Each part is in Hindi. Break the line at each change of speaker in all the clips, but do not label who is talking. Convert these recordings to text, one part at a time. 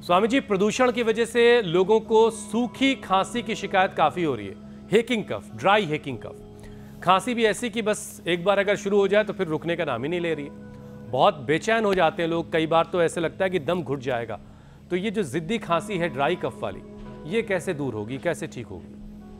स्वामी जी, प्रदूषण की वजह से लोगों को सूखी खांसी की शिकायत काफी हो रही है। Hacking cough, dry hacking cough. खांसी भी ऐसी कि बस एक बार अगर शुरू हो जाए तो फिर रुकने का नाम ही नहीं ले रही है। बहुत बेचैन हो जाते हैं लोग, कई बार तो ऐसे लगता है कि दम घुट जाएगा। तो ये जो जिद्दी खांसी है ड्राई कफ वाली, ये कैसे दूर होगी, कैसे ठीक होगी?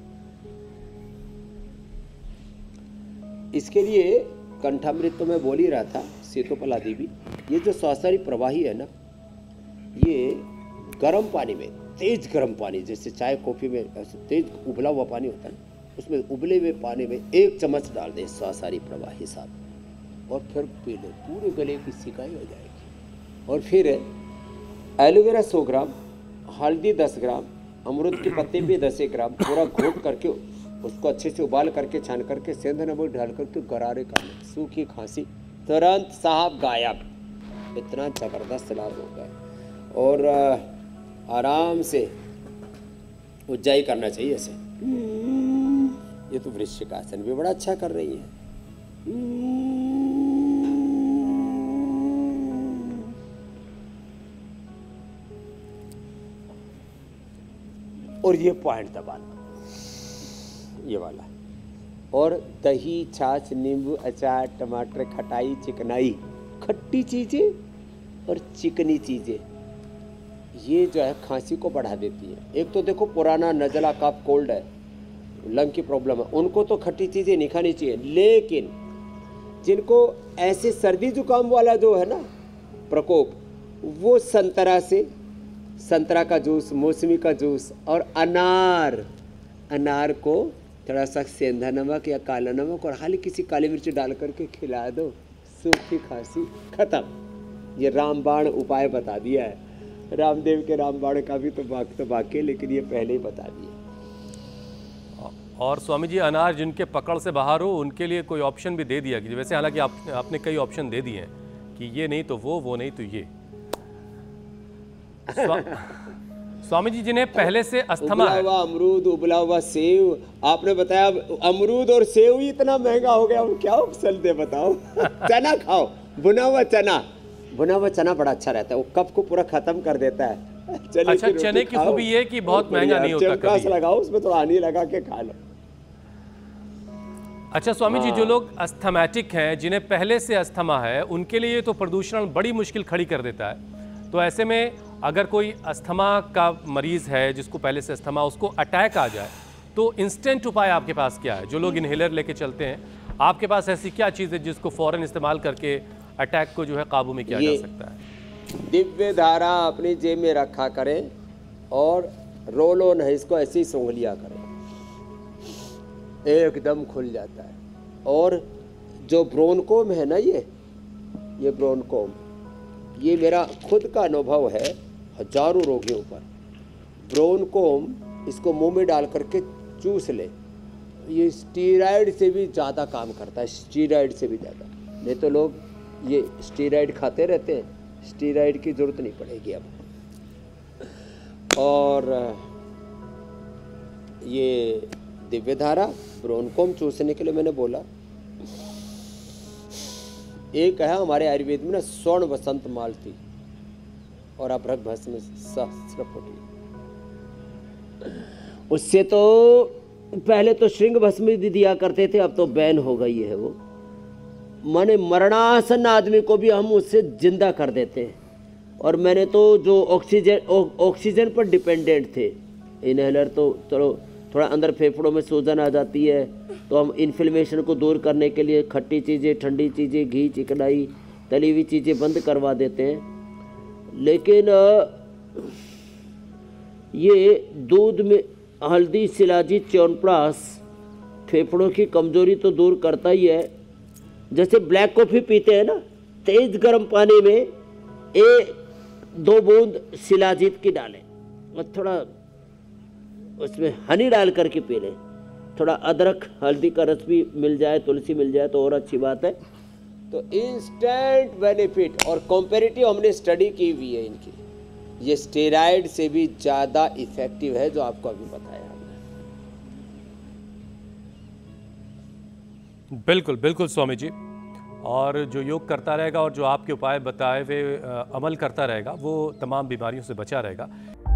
इसके लिए कंठामृत तो मैं बोल ही रहा था, सीतोपल आदि भी। ये जो स्वास्थ्य प्रवाही है ना, ये गर्म पानी में, तेज गर्म पानी, जैसे चाय कॉफ़ी में तेज उबला हुआ पानी होता है ना, उसमें उबले हुए पानी में 1 चम्मच डाल दें स्वास्थ्य प्रवाही साहब, और फिर पी लें, पूरे गले की सिकाई हो जाएगी। और फिर एलोवेरा 100 ग्राम, हल्दी 10 ग्राम, अमरूद के पत्ते भी 10 ग्राम, पूरा घोट करके उसको अच्छे से उबाल करके छान करके सेंधा नमक डाल करके गरारे कर लें। सूखी खांसी तुरंत साहब गायब। इतना ज़बरदस्त लाभ होगा। और आराम से उज्जाई करना चाहिए ऐसे। ये तो वृश्चिक आसन भी बड़ा अच्छा कर रही है। और ये पॉइंट दबाना, ये वाला। और दही, छाछ, नींबू, अचार, टमाटर, खटाई, चिकनाई, खट्टी चीज़ें और चिकनी चीज़ें, ये जो है खांसी को बढ़ा देती है। एक तो देखो पुराना नज़ला कफ कोल्ड है, लंग की प्रॉब्लम है, उनको तो खट्टी चीज़ें नहीं खानी चाहिए। लेकिन जिनको ऐसे सर्दी जुकाम वाला जो है ना प्रकोप, वो संतरा का जूस, मौसमी का जूस और अनार को थोड़ा सा सेंधा नमक या काला नमक और हल्की सी काली मिर्च डाल करके खिला दो, सूखी खांसी खत्म। ये रामबाण उपाय बता दिया है। रामदेव के रामबाण का भी तो बाकी है, लेकिन ये पहले ही बता दिया।
और स्वामी जी, अनार जिनके पकड़ से बाहर हो उनके लिए कोई ऑप्शन भी दे दिया कि वैसे, हालांकि आपने कई ऑप्शन दे दिए हैं कि ये नहीं तो वो नहीं तो ये। स्वामी जी, जिन्हें पहले से अस्थमा है,
उबला हुआ अमरूद, उबला हुआ सेव, आपने बताया अमरूद और सेव ही इतना महंगा हो गया, क्या ऑप्शन दे बताओ। चना खाओ, बुना हुआ चना बड़ा अच्छा रहता है, वो कफ को पूरा खत्म कर देता है।
अच्छा, चने की खूबी ये कि बहुत महंगा नहीं होता,
चमकास लगाओ, उसमें थोड़ा हनी लगा के खा लो।
अच्छा स्वामी जी, जो लोग अस्थमैटिक हैं, जिन्हें पहले से अस्थमा है, उनके लिए तो प्रदूषण बड़ी मुश्किल खड़ी कर देता है। तो ऐसे में अगर कोई अस्थमा का मरीज है जिसको पहले से अस्थमा, उसको अटैक आ जाए, तो इंस्टेंट उपाय आपके पास क्या है? जो लोग इन्हेलर लेके चलते हैं, आपके पास ऐसी क्या चीज़ है जिसको फौरन इस्तेमाल करके अटैक को जो है काबू में किया जा सकता है?
दिव्य धारा अपनी जेब में रखा करें और रोल ऑन है, इसको ऐसे ही सूंघ लिया करें, एकदम खुल जाता है। और जो ब्रोनकोम है ना, ये ब्रोनकोम, ये मेरा खुद का अनुभव है हजारों रोगियों पर। ब्रोनकोम, इसको मुंह में डाल करके चूस ले, ये स्टीरॉयड से भी ज़्यादा काम करता है, स्टीरॉयड से भी ज़्यादा। नहीं तो लोग ये स्टीरॉयड खाते रहते हैं, स्टीरॉयड की ज़रूरत नहीं पड़ेगी अब। और ये दिव्य धारा, ब्रोनकोम चूसने के लिए मैंने बोला। एक है हमारे आयुर्वेद में ना, स्वर्ण वसंत मालती और अभ्रक भस्म सहस्रपुटी। उससे तो पहले तो श्रृंग भस्म भी दिया करते थे, अब तो बैन हो गई है वो। माने मरणासन आदमी को भी हम उससे जिंदा कर देते हैं। और मैंने तो जो ऑक्सीजन पर डिपेंडेंट थे, इनहेलर तो चलो थोड़ा अंदर फेफड़ों में सूजन आ जाती है, तो हम इन्फ्लेमेशन को दूर करने के लिए खट्टी चीज़ें, ठंडी चीज़ें, घी, चिकनाई, तली हुई चीज़ें बंद करवा देते हैं। लेकिन ये दूध में हल्दी, शिलाजीत, च्यवनप्राश फेफड़ों की कमजोरी तो दूर करता ही है। जैसे ब्लैक कॉफ़ी पीते हैं ना, तेज गर्म पानी में 2 बूंद शिलाजीत की डालें और थोड़ा उसमें हनी डाल करके पी लें। थोड़ा अदरक, हल्दी का रस भी मिल जाए, तुलसी मिल जाए तो और अच्छी बात है। तो इंस्टेंट बेनिफिट। और कंपैरेटिव हमने स्टडी की हुई है इनकी, ये स्टेरॉइड से भी ज़्यादा इफेक्टिव है, जो आपको अभी बताया हमने।
बिल्कुल बिल्कुल स्वामी जी। और जो योग करता रहेगा और जो आपके उपाय बताए हुए अमल करता रहेगा वो तमाम बीमारियों से बचा रहेगा।